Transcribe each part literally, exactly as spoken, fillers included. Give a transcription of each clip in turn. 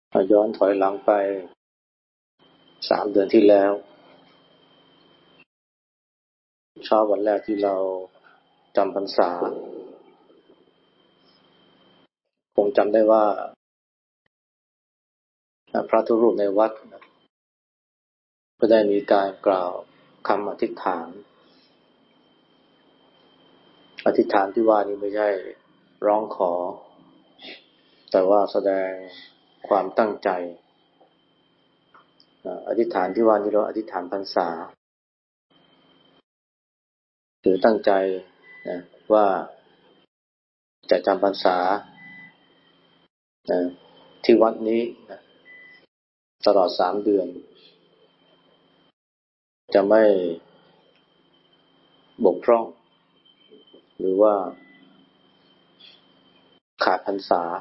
ย้อนถอยหลังไปสามเดือนที่แล้วเช้าวันแรกที่เราจำพรรษาคงจำได้ว่าพระทุกรูปในวัดก็ได้มีการกล่าวคำอธิษฐานอธิษฐานที่ว่านี้ไม่ใช่ร้องขอแต่ว่าแสดงความตั้งใจอธิษฐานที่ว่านี้เราอธิษฐานพรรษาหรือตั้งใจนะว่าจะจำพรรษานะที่วัดนี้นะตลอดสามเดือนจะไม่บกพร่องหรือว่าขาดพรรษา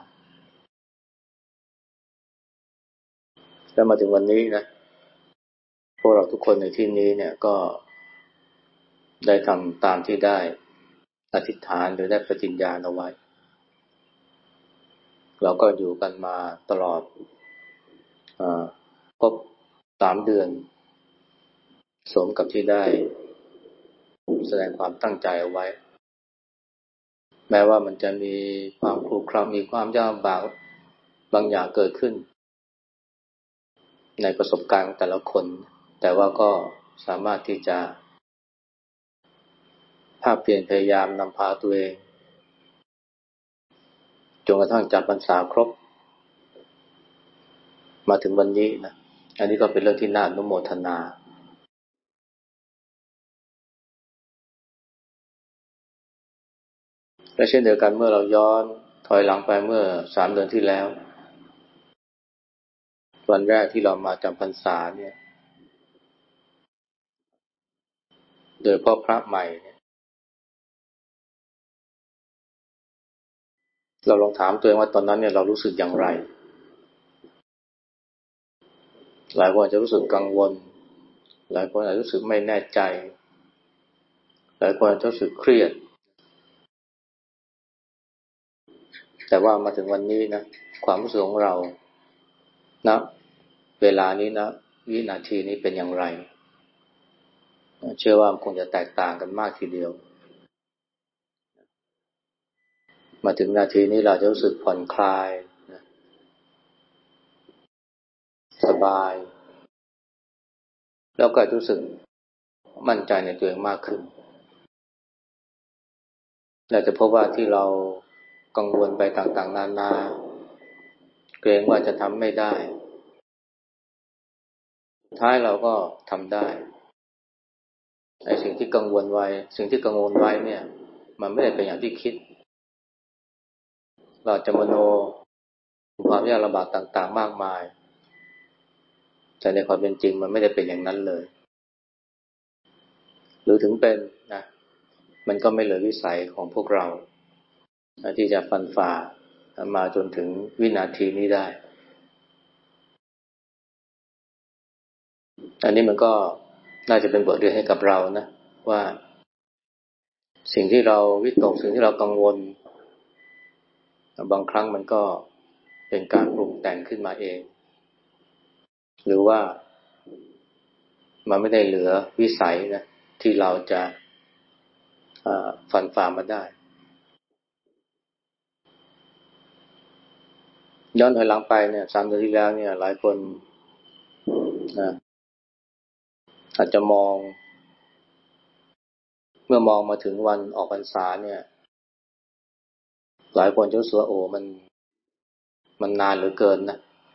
แล้วมาถึงวันนี้นะพวกเราทุกคนในที่นี้เนี่ยก็ได้ทำตามที่ได้อธิษฐานหรือได้ปฏิญญาณเอาไว้เราก็อยู่กันมาตลอดอ่าครบสามเดือนสมกับที่ได้แสดงความตั้งใจเอาไว้แม้ว่ามันจะมีความครุขระมีความยากลำบากบางอย่างเกิดขึ้นในประสบการณ์ของแต่ละคนแต่ว่าก็สามารถที่จะภาคเพียรพยายามนำพาตัวเองจนกระทั่งจำพรรษาครบมาถึงวันนี้นะอันนี้ก็เป็นเรื่องที่น่าอนุโมทนาและเช่นเดียวกันเมื่อเราย้อนถอยหลังไปเมื่อสามเดือนที่แล้ววันแรกที่เรามาจำพรรษาเนี่ยโดยเฉพาะพระใหม่เนี่ยเราลองถามตัวเองว่าตอนนั้นเนี่ยเรารู้สึกอย่างไรหลายคนอาจจะรู้สึกกังวลหลายคนอาจจะรู้สึกไม่แน่ใจหลายคนอาจจะรู้สึกเครียดแต่ว่ามาถึงวันนี้นะความรู้สึกของเรานะเวลานี้นะวินาทีนี้เป็นอย่างไรเชื่อว่าคงจะแตกต่างกันมากทีเดียวมาถึงนาทีนี้เราจะรู้สึกผ่อนคลายนะสบายแล้วก็รู้สึกมั่นใจในตัวเองมากขึ้นเราจะพบว่าที่เรากังวลไปต่างๆนานาเกรงว่าจะทำไม่ได้สุดท้ายเราก็ทำได้ไอ้สิ่งที่กังวลไว้สิ่งที่กังวลไว้เนี่ยมันไม่ได้เป็นอย่างที่คิดเราจะมโนความยากลำบากต่างๆมากมายแต่ในความเป็นจริงมันไม่ได้เป็นอย่างนั้นเลยหรือถึงเป็นนะมันก็ไม่เหลือวิสัยของพวกเราที่จะฟันฝ่ามาจนถึงวินาทีนี้ได้อันนี้มันก็น่าจะเป็นบทเรียนให้กับเรานะว่าสิ่งที่เราวิตกสิ่งที่เรากังวลบางครั้งมันก็เป็นการปรุงแต่งขึ้นมาเองหรือว่ามันไม่ได้เหลือวิสัยนะที่เราจะฟันฝ่ามาได้ย้อนถอยหลังไปเนี่ยสามเดือนที่แล้วเนี่ยหลายคนนะอาจจะมองเมื่อมองมาถึงวันออกพรรษาเนี่ยหลายคนจะรู้สึกว่าโอ้มันมันนานเหลือเกินนะ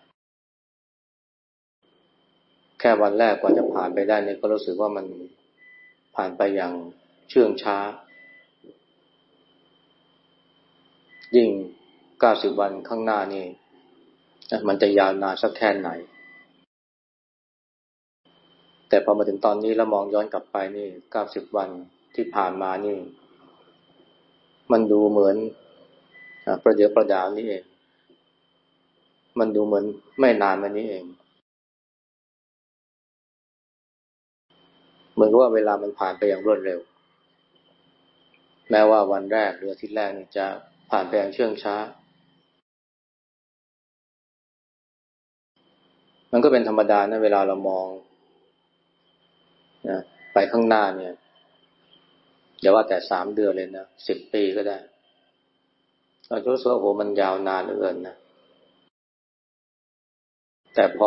แค่วันแรกกว่าจะผ่านไปได้เนี่ยก็รู้สึกว่ามันผ่านไปอย่างเชื่องช้ายิ่งเก้าสิบวันข้างหน้านี่มันจะยาวนานสักแค่ไหนแต่พอมาถึงตอนนี้แล้วมองย้อนกลับไปนี่เก้าสิบวันที่ผ่านมานี่มันดูเหมือนประเดี๋ยวประดาวนี่เองมันดูเหมือนไม่นานมานี้เองเหมือนกับว่าเวลามันผ่านไปอย่างรวดเร็วแม้ว่าวันแรกหรืออาทิตย์แรกนี่จะผ่านไปอย่างเชื่องช้ามันก็เป็นธรรมดานะเวลาเรามองนะไปข้างหน้าเนี่ยอย่าว่าแต่สามเดือนเลยนะสิบปีก็ได้เราจะรู้สึกว่าโอ้โหมันยาวนานเหลือเกินนะแต่พอ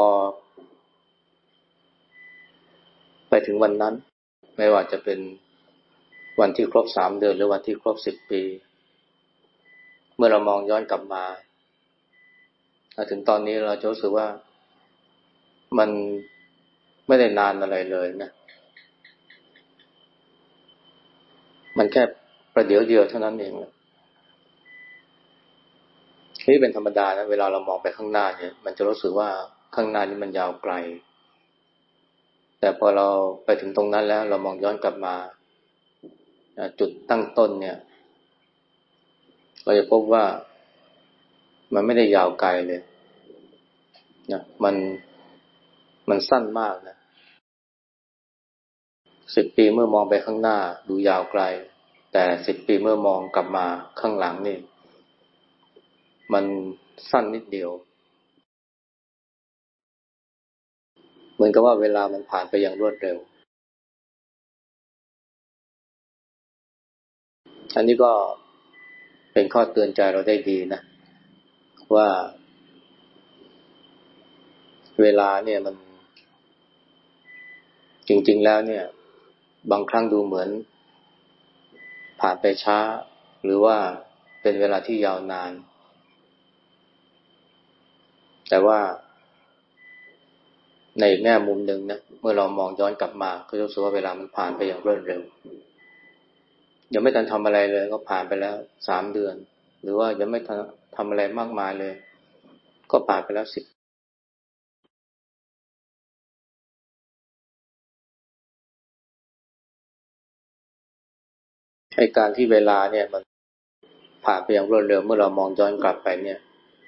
ไปถึงวันนั้นไม่ว่าจะเป็นวันที่ครบสามเดือนหรือวันที่ครบสิบปีเมื่อเรามองย้อนกลับมาถึงตอนนี้เราจะรู้สึกว่ามันไม่ได้นานอะไรเลยนะมันแค่ประเดี๋ยวเดียวเท่านั้นเองนี่เป็นธรรมดานะเวลาเรามองไปข้างหน้าเนี่ยมันจะรู้สึกว่าข้างหน้านี้มันยาวไกลแต่พอเราไปถึงตรงนั้นแล้วเรามองย้อนกลับมาจุดตั้งต้นเนี่ยเราจะพบว่ามันไม่ได้ยาวไกลเลยนะมันมันสั้นมากนะสิบปีเมื่อมองไปข้างหน้าดูยาวไกลแต่สิบปีเมื่อมองกลับมาข้างหลังนี่มันสั้นนิดเดียวเหมือนกับว่าเวลามันผ่านไปอย่างรวดเร็วอันนี้ก็เป็นข้อเตือนใจเราได้ดีนะว่าเวลาเนี่ยมันจริงๆแล้วเนี่ยบางครั้งดูเหมือนผ่านไปช้าหรือว่าเป็นเวลาที่ยาวนานแต่ว่าในแง่มุมหนึ่งนะเมื่อเรามองย้อนกลับมาก็รู้สึกว่าเวลามันผ่านไปอย่างรวดเร็วยังไม่ทันทำอะไรเลยก็ผ่านไปแล้วสามเดือนหรือว่ายังไม่ทันทำอะไรมากมายเลยก็ผ่านไปแล้วสิบไอ้การที่เวลาเนี่ยมันผ่านไปอย่างรวดเร็วเมื่อเรามองย้อนกลับไปเนี่ย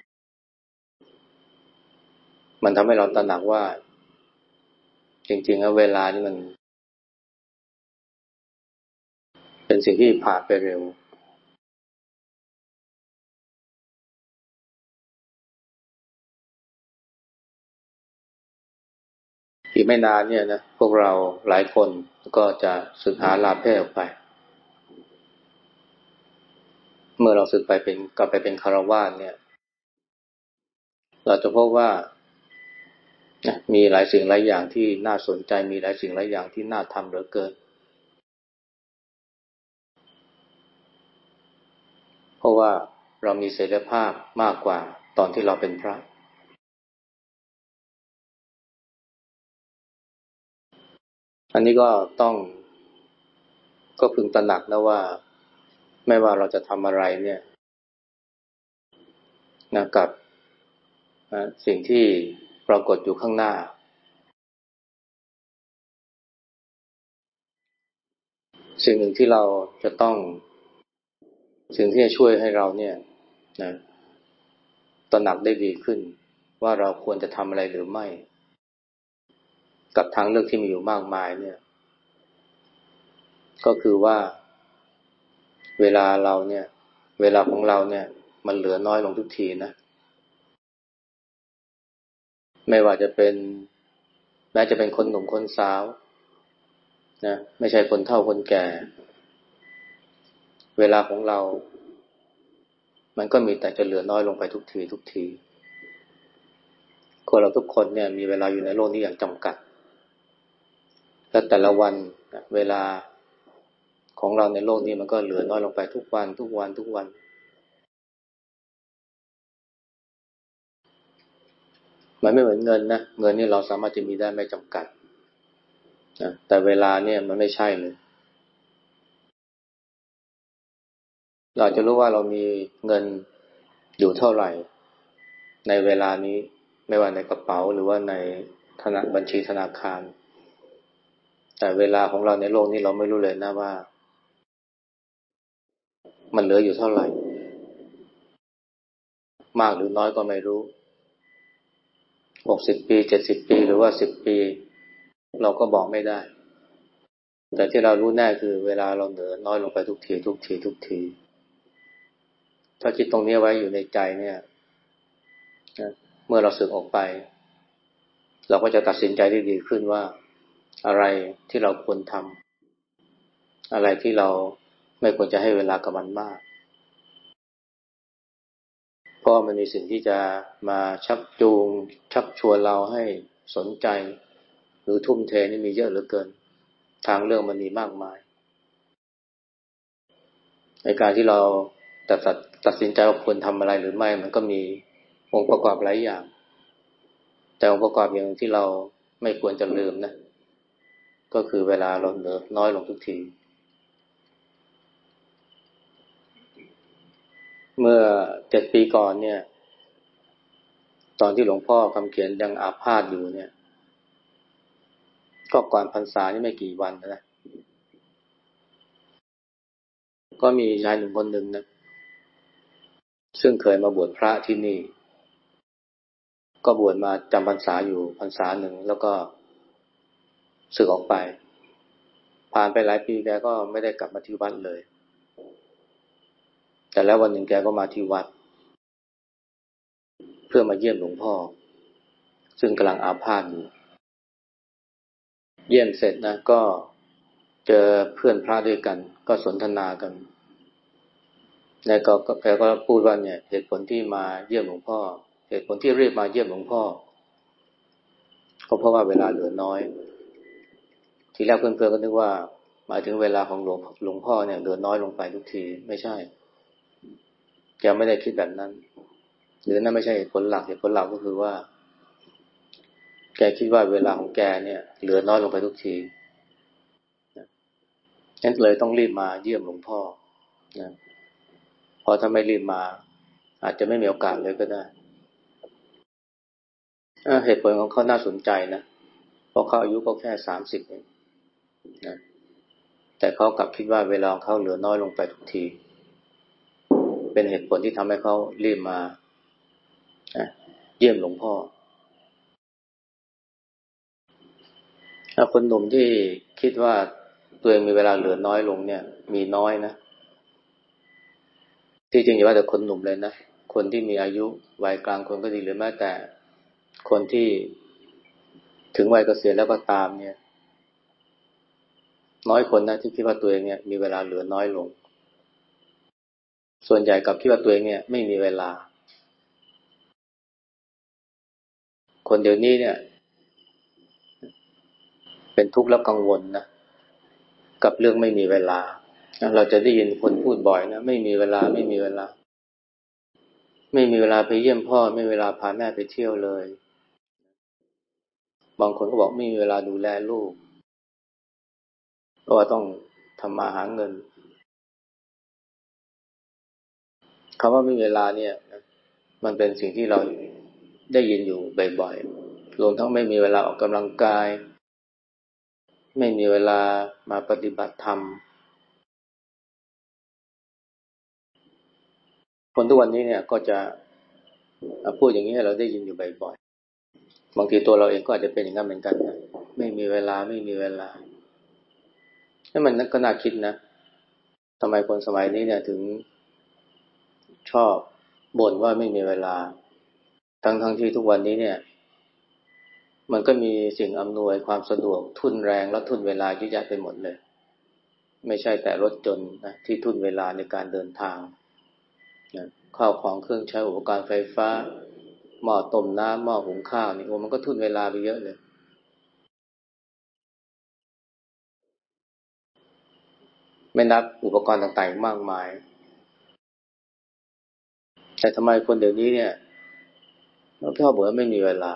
มันทำให้เราตระหนักว่าจริงๆแล้วเวลานี่มันเป็นสิ่งที่ผ่านไปเร็วอีกไม่นานเนี่ยนะพวกเราหลายคนก็จะสึกหาลาเพศออกไปเมื่อเราสึกไปเป็นกลับไปเป็นฆราวาสเนี่ยเราจะพบว่ามีหลายสิ่งหลายอย่างที่น่าสนใจมีหลายสิ่งหลายอย่างที่น่าทำเหลือเกินเพราะว่าเรามีเสรีภาพมากกว่าตอนที่เราเป็นพระอันนี้ก็ต้องก็พึงตระหนักนะว่าไม่ว่าเราจะทำอะไรเนี่ยนะกับสิ่งที่ปรากฏอยู่ข้างหน้าสิ่งหนึ่งที่เราจะต้องสิ่งที่จะช่วยให้เราเนี่ยนะตระหนักได้ดีขึ้นว่าเราควรจะทำอะไรหรือไม่กับทางเลือกที่มีอยู่มากมายเนี่ยก็คือว่าเวลาเราเนี่ยเวลาของเราเนี่ยมันเหลือน้อยลงทุกทีนะไม่ว่าจะเป็นแม้จะเป็นคนหนุ่มคนสาวนะไม่ใช่คนเฒ่าคนแก่เวลาของเรามันก็มีแต่จะเหลือน้อยลงไปทุกทีทุกทีคนเราทุกคนเนี่ยมีเวลาอยู่ในโลกนี้อย่างจำกัดและแต่ละวันเวลาของเราในโลกนี้มันก็เหลือน้อยลงไปทุกวันทุกวันทุกวันมันไม่เหมือนเงินนะเงินนี่เราสามารถจะมีได้ไม่จำกัดนะแต่เวลาเนี่ยมันไม่ใช่เลยเราจะรู้ว่าเรามีเงินอยู่เท่าไหร่ในเวลานี้ไม่ว่าในกระเป๋าหรือว่าในธนาบัญชีธนาคารแต่เวลาของเราในโลกนี้เราไม่รู้เลยนะว่ามันเหลืออยู่เท่าไหร่มากหรือน้อยก็ไม่รู้หกสิบปีเจ็ดสิบปีหรือว่าสิบปีเราก็บอกไม่ได้แต่ที่เรารู้แน่คือเวลาเราเหลือน้อยลงไปทุกทีทุกทีทุกทีถ้าคิดตรงนี้ไว้อยู่ในใจเนี่ยเมื่อเราสึกออกไปเราก็จะตัดสินใจได้ดีขึ้นว่าอะไรที่เราควรทำอะไรที่เราไม่ควรจะให้เวลากับมันมากเพราะมันมีสิ่งที่จะมาชักจูงชักชวนเราให้สนใจหรือทุ่มเทนี่มีเยอะเหลือเกินทางเลือกมันมีมากมายในการที่เราตัดตัดสินใจว่าควรทำอะไรหรือไม่มันก็มีองค์ประกอบหลายอย่างแต่องค์ประกอบอย่างที่เราไม่ควรจะลืมนะก็คือเวลาเราเหลือน้อยลงทุกทีเมื่อเจ็ดปีก่อนเนี่ยตอนที่หลวงพ่อคำเขียนยังอาพาธอยู่เนี่ยก็ก่อนพรรษานี่ไม่กี่วันนะก็มีชายหนุ่มคนหนึ่งนะซึ่งเคยมาบวชพระที่นี่ก็บวชมาจำพรรษาอยู่พรรษาหนึ่งแล้วก็สึกออกไปผ่านไปหลายปีแกก็ไม่ได้กลับมาที่วัดเลยแต่แล้ววันหนึ่งแกก็มาที่วัดเพื่อมาเยี่ยมหลวงพ่อซึ่งกำลังอาพาธอยู่เยี่ยมเสร็จนะก็เจอเพื่อนพระด้วยกันก็สนทนากันแล้วก็แกก็พูดว่าเนี่ยเหตุผลที่มาเยี่ยมหลวงพ่อเหตุผลที่รีบมาเยี่ยมหลวงพ่อก็เพราะว่าเวลาเหลือน้อยทีแรกเพื่อนๆก็นึกว่าหมายถึงเวลาของหลวงหลวงพ่อเนี่ยเหลือน้อยลงไปทุกทีไม่ใช่แกไม่ได้คิดแบบนั้นหรือนั่นไม่ใช่เหตุผลหลักเหตุผลหลักก็คือว่าแกคิดว่าเวลาของแกเนี่ยเหลือน้อยลงไปทุกทีงั้นเลยต้องรีบมาเยี่ยมหลวงพ่อนะเพราะถ้าไม่รีบมาอาจจะไม่มีโอกาสเลยก็ได้เหตุผลของเขาน่าสนใจนะเพราะเขาอายุก็แค่สามสิบเองนะแต่เขากลับคิดว่าเวลาของเขาเหลือน้อยลงไปทุกทีเป็นเหตุผลที่ทำให้เขารีบมาเยี่ยมหลวงพ่อถ้าคนหนุ่มที่คิดว่าตัวเองมีเวลาเหลือน้อยลงเนี่ยมีน้อยนะที่จริงอย่าว่าแต่คนหนุ่มเลยนะคนที่มีอายุวัยกลางคนก็ดีหรือแม้แต่คนที่ถึงวัยเกษียณแล้วก็ตามเนี่ยน้อยคนนะที่คิดว่าตัวเองเนี่ยมีเวลาเหลือน้อยลงส่วนใหญ่กับคิดว่าตัวเองเนี่ยไม่มีเวลาคนเดี๋ยวนี้เนี่ยเป็นทุกข์และกังวลนะกับเรื่องไม่มีเวลาเราจะได้ยินคนพูดบ่อยนะไม่มีเวลาไม่มีเวลาไม่มีเวลาไปเยี่ยมพ่อไม่มีเวลาพาแม่ไปเที่ยวเลยบางคนก็บอกไม่มีเวลาดูแลลูกเพราะว่าต้องทำมาหาเงินคำว่าไม่มีเวลาเนี่ยมันเป็นสิ่งที่เราได้ยินอยู่บ่อยๆรวมทั้งไม่มีเวลาออกกำลังกายไม่มีเวลามาปฏิบัติธรรมคนทุกวันนี้เนี่ยก็จะพูดอย่างนี้ให้เราได้ยินอยู่บ่อยๆบางทีตัวเราเองก็อาจจะเป็นอย่างนั้นเหมือนกันนะไม่มีเวลาไม่มีเวลาให้มันก็น่าคิดนะทำไมคนสมัยนี้เนี่ยถึงชอบบ่นว่าไม่มีเวลาทั้งๆที่ทุกวันนี้เนี่ยมันก็มีสิ่งอำนวยความสะดวกทุ่นแรงและทุ่นเวลาเยอะแยะไปหมดเลยไม่ใช่แต่รถยนต์นะที่ทุ่นเวลาในการเดินทางนะข้าวของเครื่องใช้อุปกรณ์ไฟฟ้าหม้อต้มน้ำหม้อหุงข้าวนี่โอ้มันก็ทุ่นเวลาไปเยอะเลยไม่นับอุปกรณ์ต่างๆมากมายแต่ทำไมคนเดี๋ยวนี้เนี่ยเราชอบบอกว่าไม่มีเวลา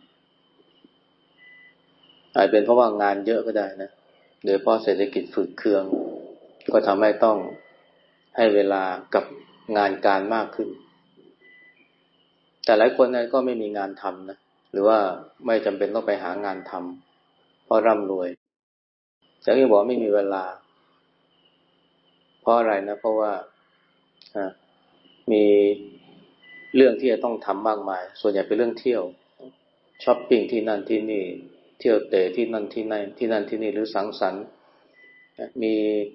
อาจเป็นเพราะว่างานเยอะก็ได้นะโดยเฉพาะเศรษฐกิจฝืดเคืองก็ทำให้ต้องให้เวลากับงานการมากขึ้นแต่หลายคนนั้นก็ไม่มีงานทำนะหรือว่าไม่จำเป็นต้องไปหางานทำเพราะร่ำรวยแต่ก็บอกไม่มีเวลาเพราะอะไรนะเพราะว่ามีเรื่องที่จะต้องทำมากมายส่วนใหญ่เป็นเรื่องเที่ยวช้อปปิ้งที่นั่นที่นี่เที่ยวเตะที่นั่นที่นั่นที่นั่นที่นี่หรือสังสรรค์มี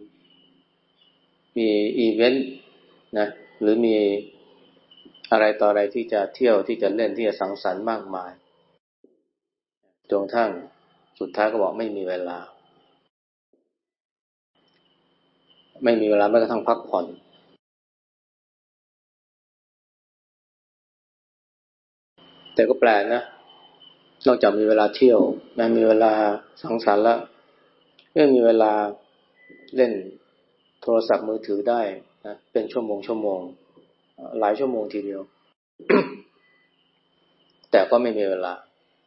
มีอีเวนต์นะหรือมีอะไรต่ออะไรที่จะเที่ยวที่จะเล่นที่จะสังสรรค์มากมายจนกระทั่งสุดท้ายก็บอกไม่มีเวลาไม่มีเวลาแม้กระทั่งพักผ่อนแต่ก็แปลกนะนอกจากมีเวลาเที่ยวนะมีเวลาสังสรรค์แล้วยังมีเวลาเล่นโทรศัพท์มือถือได้นะเป็นชั่วโมงชั่วโมงหลายชั่วโมงทีเดียว แต่ก็ไม่มีเวลา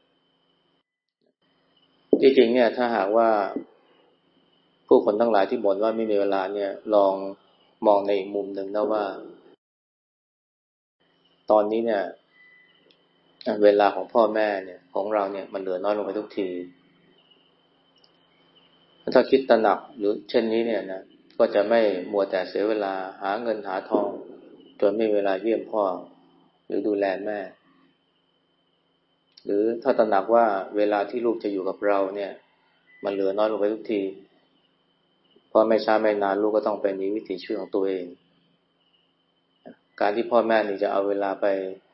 ที่จริงเนี่ยถ้าหากว่าผู้คนทั้งหลายที่บ่นว่าไม่มีเวลาเนี่ยลองมองในอีกมุมหนึ่งนะว่าตอนนี้เนี่ยเวลาของพ่อแม่เนี่ยของเราเนี่ยมันเหลือน้อยลงไปทุกทีถ้าคิดตระหนักหรือเช่นนี้เนี่ยนะก็จะไม่มัวแต่เสียเวลาหาเงินหาทองจนไม่มีเวลาเยี่ยมพ่อหรือดูแลแม่หรือถ้าตระหนักว่าเวลาที่ลูกจะอยู่กับเราเนี่ยมันเหลือน้อยลงไปทุกทีเพราะไม่ช้าไม่นานลูกก็ต้องไปมีวิถีชีวิตของตัวเองการที่พ่อแม่นี่จะเอาเวลาไป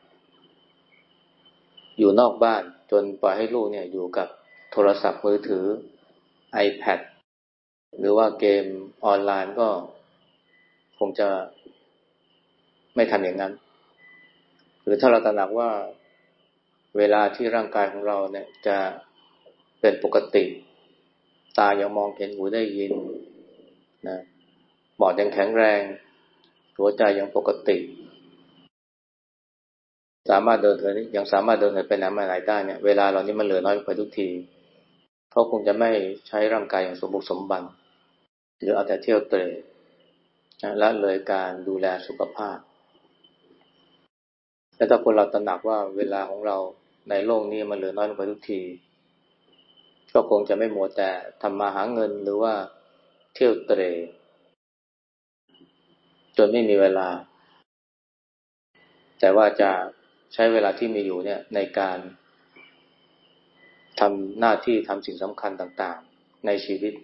อยู่นอกบ้านจนปล่อยให้ลูกเนี่ยอยู่กับโทรศัพท์มือถือ iPad หรือว่าเกมออนไลน์ก็คงจะไม่ทำอย่างนั้นหรือถ้าเราตระหนักว่าเวลาที่ร่างกายของเราเนี่ยจะเป็นปกติตายังมองเห็นหูได้ยินนะปอดยังแข็งแรงหัวใจยังปกติสามารถเดินเหินยังสามารถเดินเหินไปไหนมาไหนได้เนี่ยเวลาเหล่านี้มันเหลือน้อยลงไปทุกทีเขาคงจะไม่ใช้ร่างกายอย่างสมบุกสมบันหรือเอาแต่เที่ยวเตร่นะละเลยการดูแลสุขภาพและถ้าคนเราตระหนักว่าเวลาของเราในโลกนี้มันเหลือน้อยลงไปทุกทีก็คงจะไม่มัวแต่ทำมาหาเงินหรือว่าเที่ยวเตร่จนไม่มีเวลาแต่ว่าจะใช้เวลาที่มีอยู่เนี่ยในการทำหน้าที่ทำสิ่งสำคัญต่างๆในชีวิต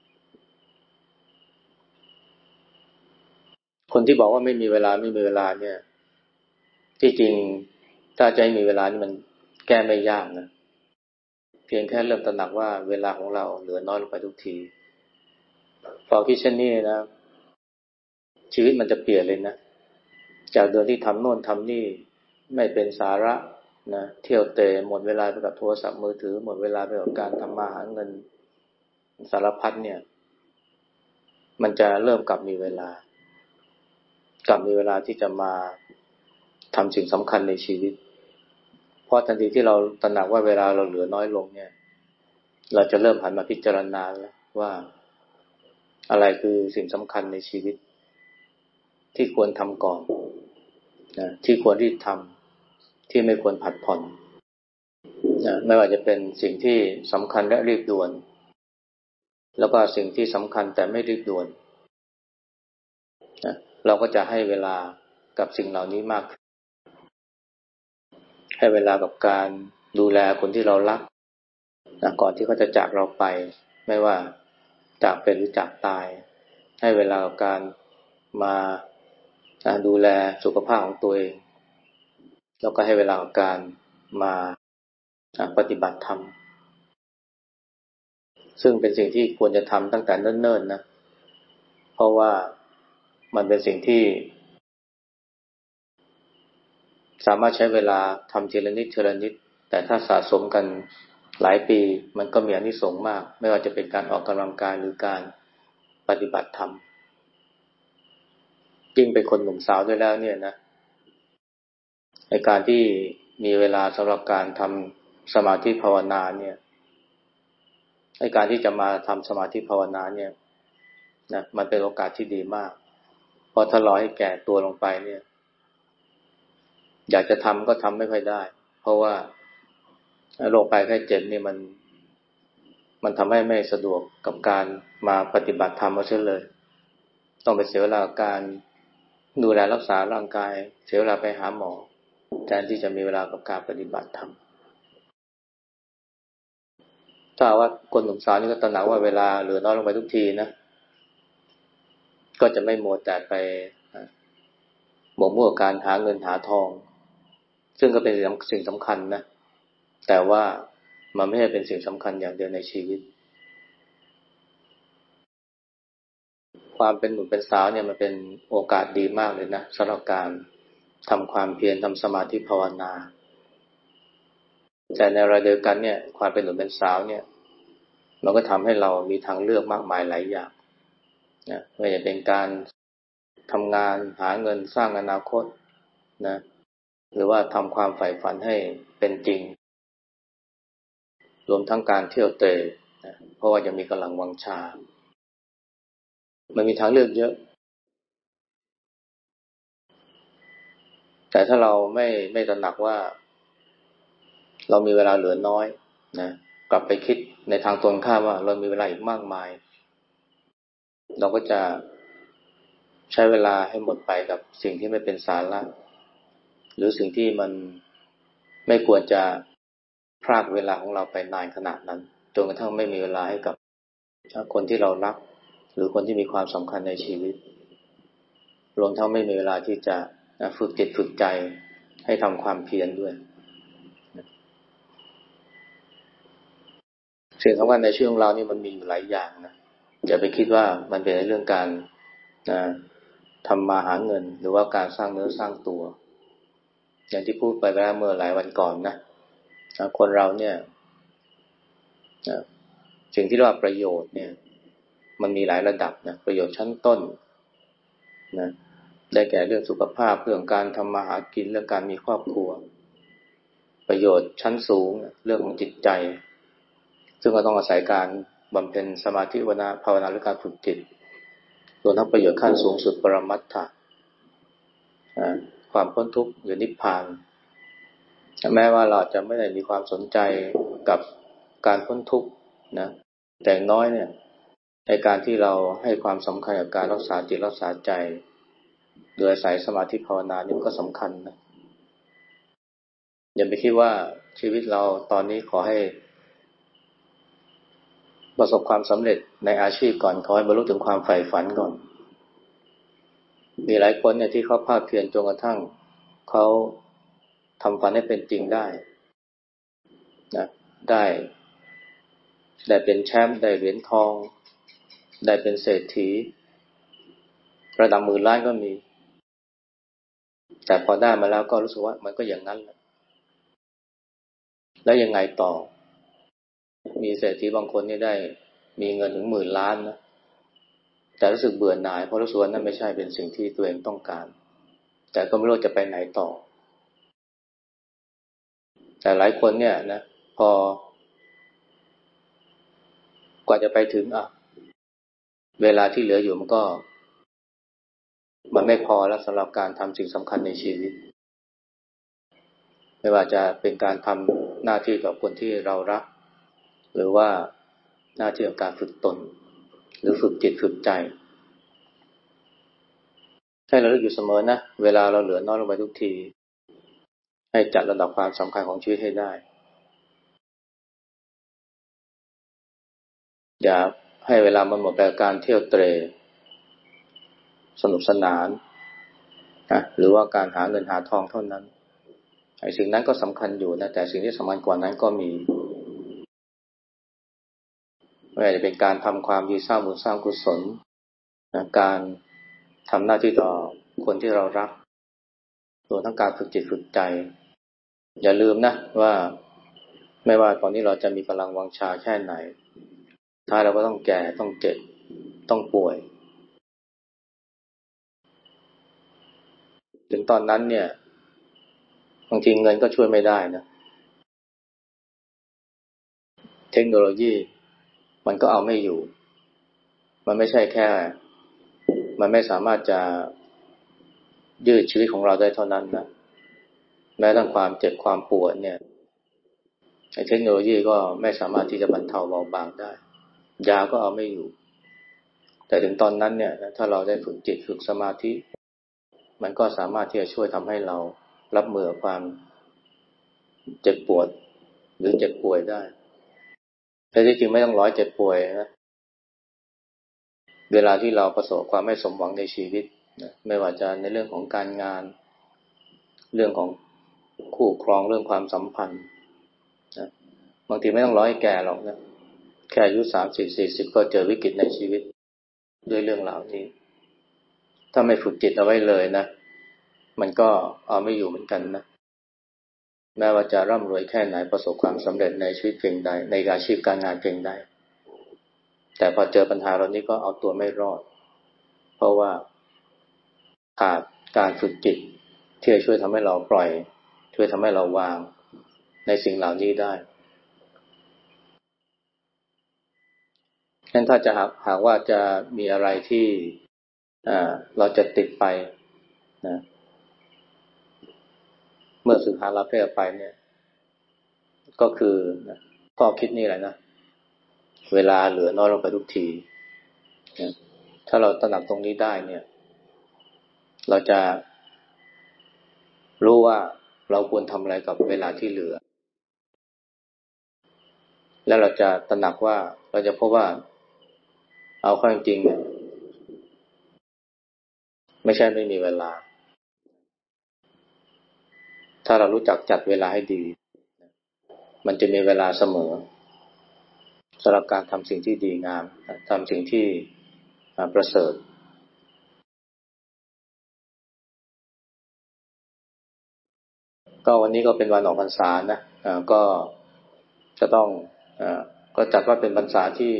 คนที่บอกว่าไม่มีเวลาไม่มีเวลาเนี่ยที่จริงถ้าจะให้มีเวลานี่มันแก้ไม่ยากนะเพียงแค่เริ่มตระหนักว่าเวลาของเราเหลือน้อยลงไปทุกทีพอคิดเช่นนี้นะชีวิตมันจะเปลี่ยนเลยนะจากเดิมที่ทำโน่นทำนี่ไม่เป็นสาระนะเที่ยวเตะหมดเวลาไปกับโทรศัพท์มือถือหมดเวลาไปกับการทำมาหาเงินสารพัดเนี่ยมันจะเริ่มกลับมีเวลากลับมีเวลาที่จะมาทำสิ่งสำคัญในชีวิตเพราะทันทีที่เราตระหนักว่าเวลาเราเหลือน้อยลงเนี่ยเราจะเริ่มหันมาพิจารณาแล้วว่าอะไรคือสิ่งสำคัญในชีวิตที่ควรทำก่อนนะที่ควรรีบทำที่ไม่ควรผัดผ่อนนะไม่ว่าจะเป็นสิ่งที่สำคัญและรีบด่วนแล้วก็สิ่งที่สำคัญแต่ไม่รีบด่วนนะเราก็จะให้เวลากับสิ่งเหล่านี้มากให้เวลากับการดูแลคนที่เรารักนะก่อนที่เขาจะจากเราไปไม่ว่าจากเป็นหรือจากตายให้เวลากับการมาดูแลสุขภาพของตัวเองแล้วก็ให้เวลากับการมาปฏิบัติธรรมซึ่งเป็นสิ่งที่ควรจะทำตั้งแต่เนิ่นๆนะเพราะว่ามันเป็นสิ่งที่สามารถใช้เวลาทำทีละนิดทีละนิดแต่ถ้าสะสมกันหลายปีมันก็มีอานิสงส์มากไม่ว่าจะเป็นการออกกำลังกายหรือการปฏิบัติธรรมยิ่งเป็นคนหนุ่มสาวด้วยแล้วเนี่ยนะในการที่มีเวลาสำหรับการทำสมาธิภาวนาเนี่ยในการที่จะมาทำสมาธิภาวนาเนี่ยนะมันเป็นโอกาสที่ดีมากเพราะถ้ารอให้แก่ตัวลงไปเนี่ยอยากจะทำก็ทำไม่ค่อยได้เพราะว่าโรคภัยไข้เจ็บนี่มันมันทำให้ไม่สะดวกกับการมาปฏิบัติธรรมเอาเสียเลยต้องไปเสียเวลากับการดูแลรักษาร่างกายเสียเวลาไปหาหมอแทนที่จะมีเวลากับการปฏิบัติธรรมถ้าว่าคนหนุ่มสาวนี่ก็ตระหนักว่าเวลาเหลือน้อยลงไปทุกทีนะก็จะไม่มัวแต่ไปหมกมุ่นกับการหาเงินหาทองซึ่งก็เป็นสิ่งสำคัญนะแต่ว่ามันไม่ใช่เป็นสิ่งสำคัญอย่างเดียวในชีวิตความเป็นหนุ่มเป็นสาวเนี่ยมันเป็นโอกาสดีมากเลยนะสำหรับการทำความเพียรทำสมาธิภาวนาแต่ในเวลาเดียวกันเนี่ยความเป็นหนุ่มเป็นสาวเนี่ยมันก็ทำให้เรามีทางเลือกมากมายหลายอย่างนะไม่ว่าจะเป็นการทำงานหาเงินสร้างอนาคตนะหรือว่าทำความใฝ่ฝันให้เป็นจริงรวมทั้งการเที่ยวเตร่นะเพราะว่ายังมีกำลังวังชามันมีทางเลือกเยอะแต่ถ้าเราไม่ไม่ตระหนักว่าเรามีเวลาเหลือน้อยนะกลับไปคิดในทางตรงข้ามว่าเรามีเวลาอีกมากมายเราก็จะใช้เวลาให้หมดไปกับสิ่งที่ไม่เป็นสาระหรือสิ่งที่มันไม่ควรจะพรากเวลาของเราไปนานขนาดนั้นจนกระทั่งไม่มีเวลาให้กับคนที่เรารักหรือคนที่มีความสำคัญในชีวิตรวมทั้งไม่มีเวลาที่จะฝึกจิตฝึกใจให้ทำความเพียรด้วยสิ่งสำคัญในชีวิตของเรานี่มันมีอยู่หลายอย่างนะอย่าไปคิดว่ามันเป็นเรื่องการนะทำมาหาเงินหรือว่าการสร้างเนื้อสร้างตัวอย่างที่พูดไปแล้วเมื่อหลายวันก่อนนะคนเราเนี่ยสิ่งที่เรียกว่าประโยชน์เนี่ยมันมีหลายระดับนะประโยชน์ชั้นต้นนะได้แก่เรื่องสุขภาพเรื่องการทำมาหากินเรื่องการมีครอบครัวประโยชน์ชั้นสูงเรื่องของจิตใจซึ่งก็ต้องอาศัยการบำเพ็ญสมาธิภาวนาหรือการฝึกจิตรวมทั้งประโยชน์ขั้นสูงสุดปรมัตถะความพ้นทุกข์หรือนิพพานแม้ว่าเราจะไม่ได้มีความสนใจกับการพ้นทุกข์นะแต่น้อยเนี่ยในการที่เราให้ความสำคัญกับการรักษาจิตรักษาใจโดยอาศัยสมาธิภาวนานี่ก็สำคัญนะอย่าไปคิดว่าชีวิตเราตอนนี้ขอให้ประสบความสำเร็จในอาชีพก่อนขอให้บรรลุถึงความใฝ่ฝันก่อนมีหลายคนเนี่ยที่เขาภาคเพียรจนกระทั่งเขาทำฝันให้เป็นจริงได้นะได้ได้เป็นแชมป์ได้เหรียญทองได้เป็นเศรษฐีระดับหมื่นล้านก็มีแต่พอได้มาแล้วก็รู้สึกว่ามันก็อย่างนั้นแหละแล้วยังไงต่อมีเศรษฐีบางคนนี่ได้มีเงินถึงหมื่นล้านนะแต่รู้สึกเบื่อหน่ายเพราะรู้สึกว่านั่นไม่ใช่เป็นสิ่งที่ตัวเองต้องการแต่ก็ไม่รู้จะไปไหนต่อแต่หลายคนเนี่ยนะพอกว่าจะไปถึงอ่ะเวลาที่เหลืออยู่มันก็มันไม่พอแล้วสำหรับการทำสิ่งสำคัญในชีวิตไม่ว่าจะเป็นการทำหน้าที่กับคนที่เรารักหรือว่าหน้าที่ของการฝึกตนหรือฝึกจิตฝึกใจให้เราเลือกอยู่เสมอนะเวลาเราเหลือน้อยลงไปทุกทีให้จัดระดับความสำคัญของชีวิตให้ได้อย่าให้เวลามันหมดไปกับการเที่ยวเตร่สนุกสนานนะหรือว่าการหาเงินหาทองเท่านั้นไอ้สิ่งนั้นก็สำคัญอยู่นะแต่สิ่งที่สำคัญกว่านั้นก็มีไม่ว่าจะเป็นการทำความดีสร้างบุญสร้างกุศลนะการทำหน้าที่ต่อคนที่เรารักรวมทั้งการฝึกจิตฝึกใจอย่าลืมนะว่าไม่ว่าตอนนี้เราจะมีกำลังวังชาแค่ไหนท้ายเราก็ต้องแก่ต้องเจ็บต้องป่วยถึงตอนนั้นเนี่ยบางทีเงินก็ช่วยไม่ได้นะเทคโนโลยีมันก็เอาไม่อยู่มันไม่ใช่แค่มันไม่สามารถจะยืดชีวิตของเราได้เท่านั้นนะแม้ทั้งความเจ็บความปวดเนี่ยเทคโนโลยีก็ไม่สามารถที่จะบรรเทาเบาบางได้ยาก็เอาไม่อยู่แต่ถึงตอนนั้นเนี่ยถ้าเราได้ฝึกจิตฝึกสมาธิมันก็สามารถที่จะช่วยทำให้เรารับมือกับความเจ็บปวดหรือเจ็บป่วยได้แต่ที่จริงไม่ต้องร้อยเจ็บป่วยนะเวลาที่เราประสบความไม่สมหวังในชีวิตนะไม่ว่าจะในเรื่องของการงานเรื่องของคู่ครองเรื่องความสัมพันธ์นะบางทีไม่ต้องรอให้แก่หรอกนะแค่อายุสามสิบสี่สิบก็เจอวิกฤตในชีวิตด้วยเรื่องราวนี้ถ้าไม่ฝึกจิตเอาไว้เลยนะมันก็เอาไม่อยู่เหมือนกันนะแม้ว่าจะร่ำรวยแค่ไหนประสบความสำเร็จในชีวิตเพียงใดในอาชีพการงานเพียงใดแต่พอเจอปัญหาเหล่านี้ก็เอาตัวไม่รอดเพราะว่าขาดการฝึกจิตที่จะช่วยทำให้เราปล่อยช่วยทำให้เราวางในสิ่งเหล่านี้ได้งั้นถ้าจะหากหากว่าจะมีอะไรที่เราจะติดไปนะเมื่อสึกหาลาเพศไปเนี่ยก็คือนะข้อคิดนี่แหละนะเวลาเหลือน้อยลงไปทุกทีนะถ้าเราตระหนักตรงนี้ได้เนี่ยเราจะรู้ว่าเราควรทำอะไรกับเวลาที่เหลือแล้วเราจะตระหนักว่าเราจะพบว่าเอาเข้าจริงๆเนี่ยไม่ใช่ไม่มีเวลาถ้าเรารู้จักจัดเวลาให้ดีมันจะมีเวลาเสมอสำหรับการทำสิ่งที่ดีงามทำสิ่งที่ประเสริฐก็วันนี้ก็เป็นวันออกพรรษานะก็จะต้องก็จัดว่าเป็นพรรษาที่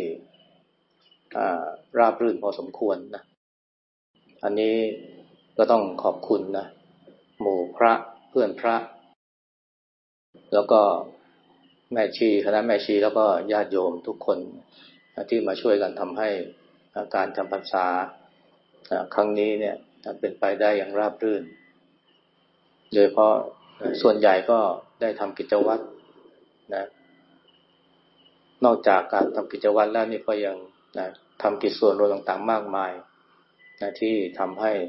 ราบรื่นพอสมควรนะอันนี้ก็ต้องขอบคุณนะหมู่พระเพื่อนพระแล้วก็แม่ชีคณะแม่ชีแล้วก็ญาติโยมทุกคนที่มาช่วยกันทำให้การจำพรรษาครั้งนี้เนี่ยเป็นไปได้อย่างราบรื่นโดยเฉพาะส่วนใหญ่ก็ได้ทำกิจวัตรนะนอกจากการทำกิจวัตรแล้วนี่ก็ยังนะทำกิจส่วนรวมต่างๆมากมายนะที่ทำให้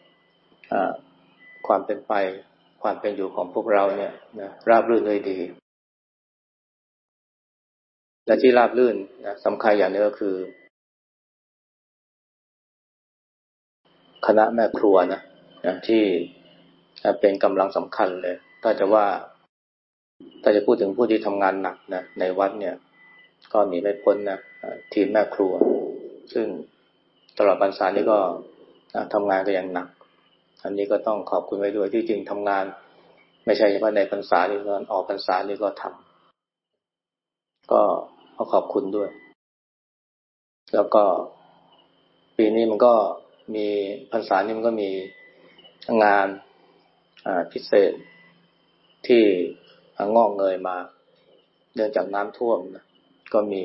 ความเป็นไปความเป็นอยู่ของพวกเราเนี่ยนะราบรื่นด้วยดีและที่ราบรื่นนะสำคัญอย่างนึงก็คือคณะแม่ครัวนะนะที่เป็นกำลังสำคัญเลยถ้าจะว่าถ้าจะพูดถึงผู้ที่ทำงานหนักนะในวัดเนี่ยก็หนีไม่พ้นนะทีมแม่ครัวซึ่งตลอดพรรษานี้ก็ทำงานกันอย่างหนักอันนี้ก็ต้องขอบคุณไว้ด้วยที่จริงทำงานไม่ใช่เฉพาะในพรรษานี้ตอนออกพรรษานี้ก็ทำก็ขอบคุณด้วยแล้วก็ปีนี้มันก็มีพรรษานี้มันก็มีงานพิเศษที่งอกเงยมาเนื่องจากน้ำท่วมนะก็มี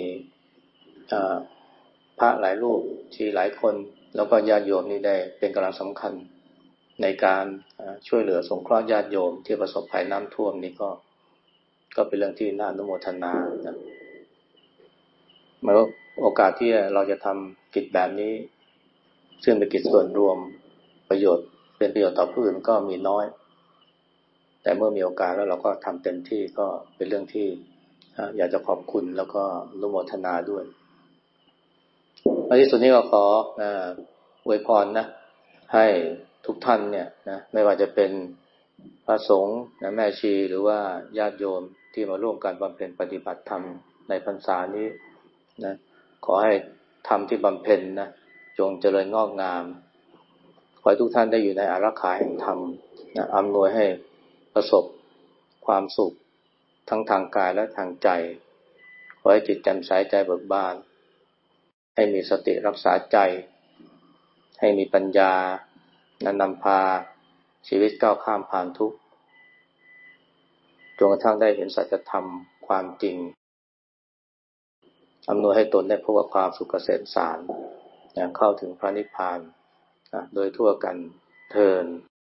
พระหลายรูปที่หลายคนแล้วก็ญาติโยมนี่ได้เป็นกำลังสำคัญในการช่วยเหลือสงเคราะห์ญาติโยมที่ประสบภัยน้ำท่วมนี่ก็ก็เป็นเรื่องที่น่าอนุโมทนานะเมื่อโอกาสที่เราจะทำกิจแบบนี้ซึ่งเป็นกิจส่วนรวมประโยชน์เป็นประโยชน์ต่อผู้อื่นก็มีน้อยแต่เมื่อมีโอกาสแล้วเราก็ทำเต็มที่ก็เป็นเรื่องที่อยากจะขอบคุณแล้วก็อนุโมทนาด้วยในที่สุดนี้ก็ขออวยพรนะให้ทุกท่านเนี่ยนะไม่ว่าจะเป็นพระสงฆ์นะแม่ชีหรือว่าญาติโยมที่มาร่วมกันบำเพ็ญปฏิบัติธรรมในพรรษานี้นะขอให้ธรรมที่บำเพ็ญนะจงเจริญงอกงามขอให้ทุกท่านได้อยู่ในอารักขาแห่งธรรมนะอำนวยให้ประสบความสุขทั้งทางกายและทางใจขอให้จิตแจ่มใสใจเบิกบานให้มีสติรักษาใจให้มีปัญญานำพาชีวิตก้าวข้ามผ่านทุกข์จนกระทั่งได้เห็นสัจธรรมความจริงอำนวยให้ตนได้พบกับความสุขเกษมสารเข้าถึงพระนิพพานโดยทั่วกันเทอญ